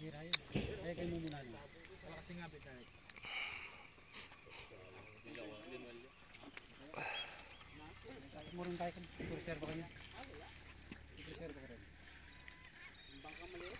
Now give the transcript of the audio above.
Hira yun. Kaya kayo muna yun. Wala kasi nga bitalit. Murong tayo kan. Reserve ba kayo? Reserve ba kayo? Bangka mali.